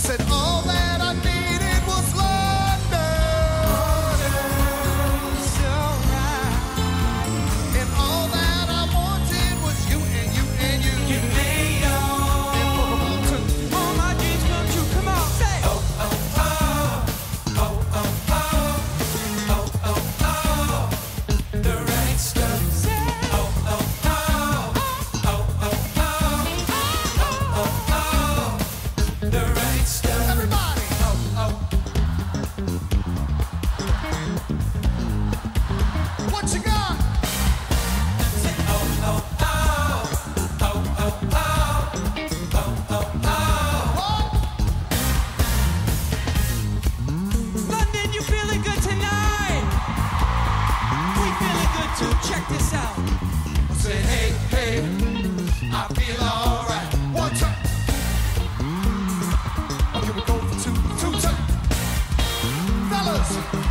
said all that I needed was London. So right. And all that I wanted was you and you and you. You made all my dreams come true. Come on, say. Oh, oh, oh. Oh, oh, oh. Oh, oh, oh. The right stuff. Say. Oh, oh, oh. Oh, oh, oh. Oh, oh, oh. The right stuff. Everybody. Oh, oh. What you got? Say, oh, oh, oh. Oh, oh, oh. Oh, oh, oh. London, you feeling good tonight? We feeling good too. Check this out. Say hey, hey, I feel alright. One time. Oh, here we go for two time. Fellas.